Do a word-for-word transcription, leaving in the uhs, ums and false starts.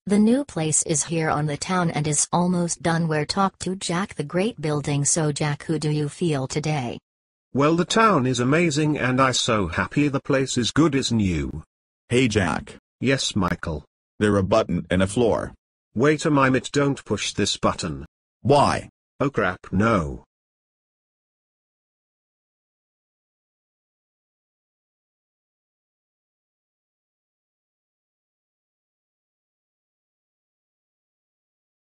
The new place is here on the town and is almost done. Where talk to Jack the great building. So Jack, how do you feel today? Well, the town is amazing and I so happy the place is good is new. Hey Jack. Yes Michael. There a button in a floor. Wait a minute, don't push this button. Why? Oh crap, no.